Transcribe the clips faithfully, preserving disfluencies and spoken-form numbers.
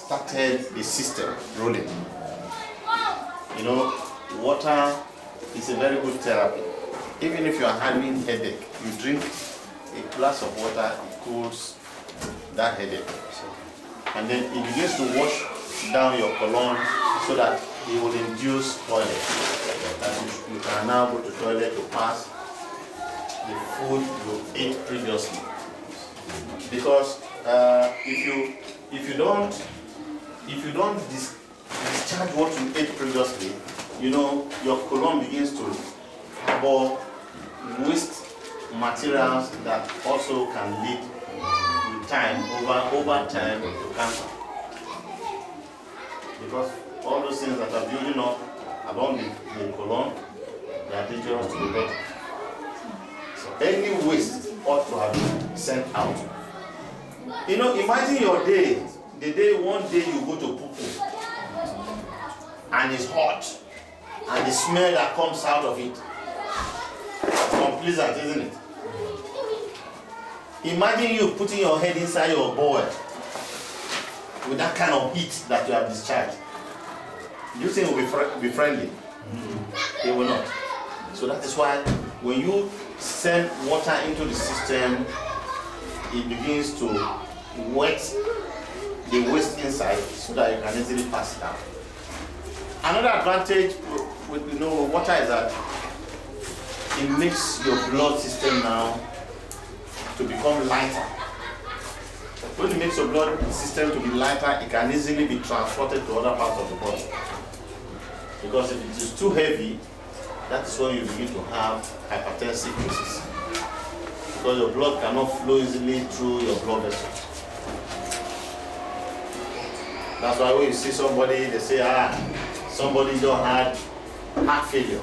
started the system rolling. You know, water is a very good therapy. Even if you are having headache, you drink a glass of water, it cools that headache. And then it begins to wash down your colon so that it will induce toilet. That you, you can now go to toilet to pass the food you ate previously. Because uh, if you if you don't if you don't dis discharge what you ate previously, you know your colon begins to harbor waste materials that also can lead with time over over time to cancer. Because all those things that are building up along the, the colon, they are dangerous to the body. So any waste ought to have been sent out. You know, imagine your day, the day one day you go to poo-poo and it's hot and the smell that comes out of it is unpleasant, isn't it? Imagine you putting your head inside your bowl with that kind of heat that you have discharged. Do you think it will be, fr be friendly? Mm-hmm. It will not. So that is why when you send water into the system, it begins to wet the waste inside so that you can easily pass it out. Another advantage with you know water is that it makes your blood system now to become lighter. When it makes your blood system to be lighter, it can easily be transported to other parts of the body. Because if it is too heavy, that is when you begin to have hypertensive cases. Because your blood cannot flow easily through your blood vessels. That's why when you see somebody, they say, ah, somebody just had heart failure.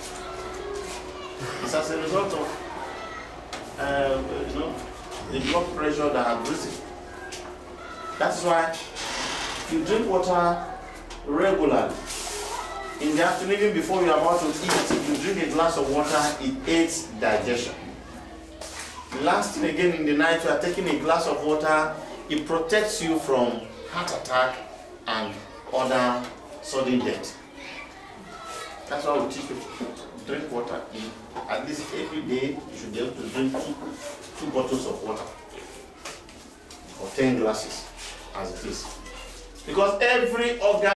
It's as a result of, uh, you know, the blood pressure that has risen. That's why if you drink water regularly, in the afternoon, even before you are about to eat, if you drink a glass of water, it aids digestion. Last thing again, in the night, you are taking a glass of water, it protects you from heart attack and other sudden death. That's why we teach people to drink water. At least every day, you should be able to drink two, two bottles of water, or ten glasses, as it is. Because every organ